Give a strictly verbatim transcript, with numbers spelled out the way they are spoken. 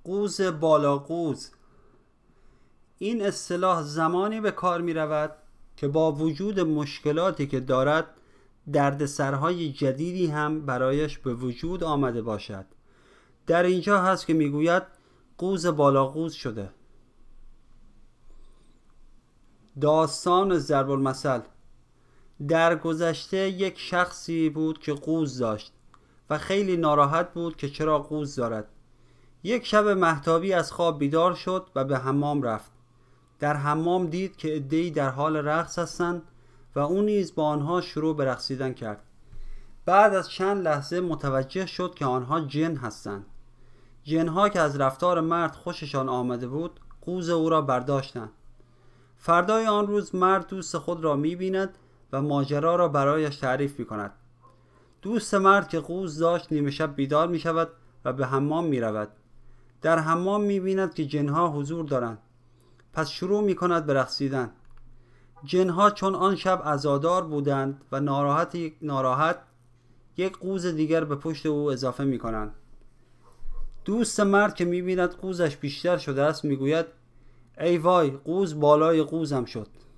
قوز بالا قوز. این اصطلاح زمانی به کار می رود که با وجود مشکلاتی که دارد دردسرهای جدیدی هم برایش به وجود آمده باشد. در اینجا هست که می گوید قوز بالا قوز شده. داستان ضرب المثل. در گذشته یک شخصی بود که قوز داشت و خیلی ناراحت بود که چرا قوز دارد. یک شب مهتابی از خواب بیدار شد و به حمام رفت. در حمام دید که عده‌ای در حال رقص هستند و او نیز با آنها شروع به رقصیدن کرد. بعد از چند لحظه متوجه شد که آنها جن هستند. جنها که از رفتار مرد خوششان آمده بود قوز او را برداشتند. فردای آن روز مرد دوست خود را می‌بیند و ماجرا را برایش تعریف می‌کند. دوست مرد که قوز داشت نیمه شب بیدار می‌شود و به حمام می‌رود. در حمام می‌بیند که جنها حضور دارند. پس شروع می‌کند به رقصیدن. جنها چون آن شب عزادار بودند و ناراحت ناراحت یک قوز دیگر به پشت او اضافه می‌کنند. دوست مرد که می‌بیند قوزش بیشتر شده است می‌گوید ای وای، قوز بالای قوزم شد.